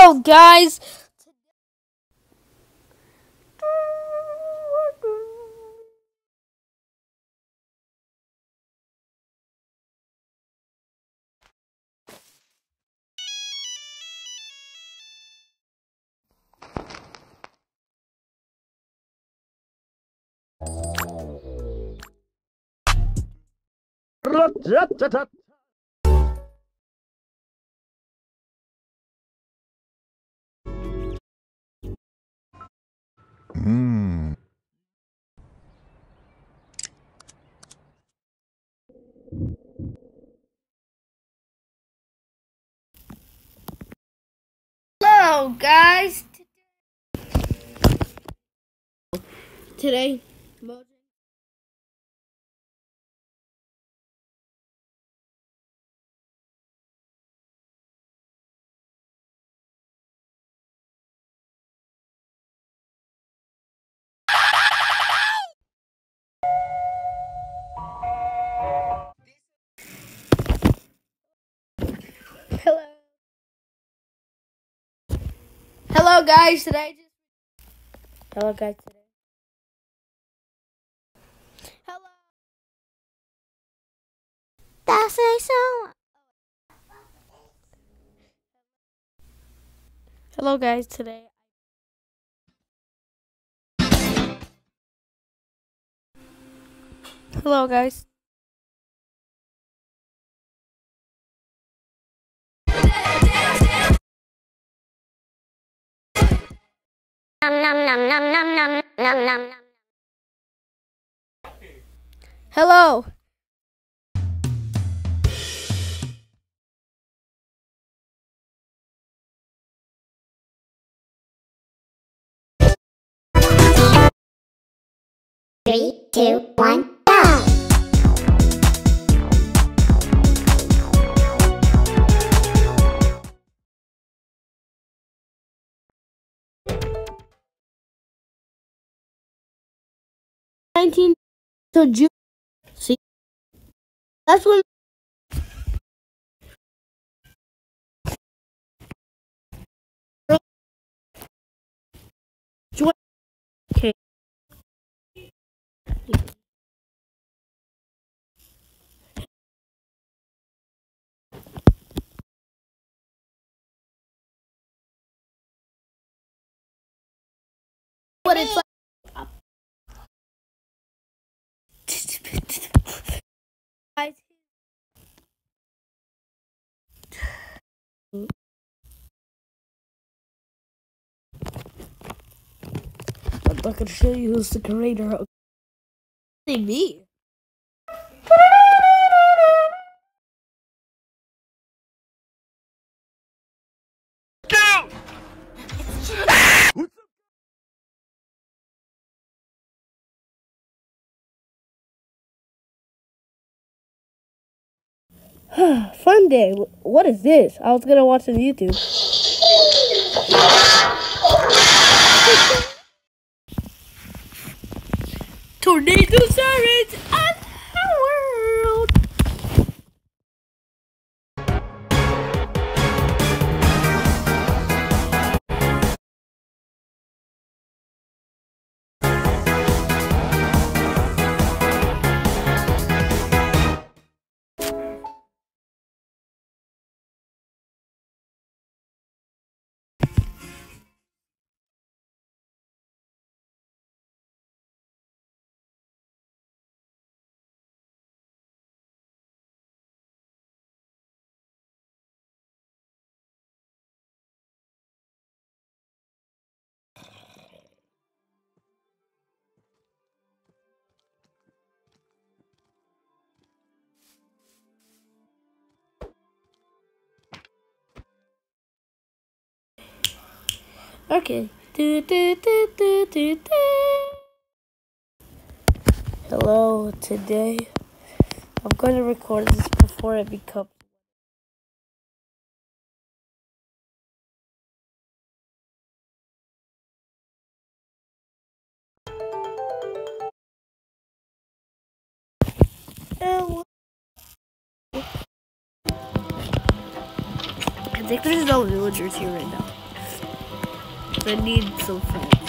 Hello, guys. Hello, guys. Today, hello. Hello, guys. Hello, guys. Hello. That's a song. Hello, guys. Today. Hello, guys. Hello. Three, two, one, go! 19 to June. See, that's when. Okay. What it's like. I'm not gonna show you who's the creator of me. Fun day. What is this? I was gonna watch on YouTube. Tornado sirens and the world. Okay. Hello, today I'm going to record this before it becomes. I think there's no villagers here right now. I need some friends.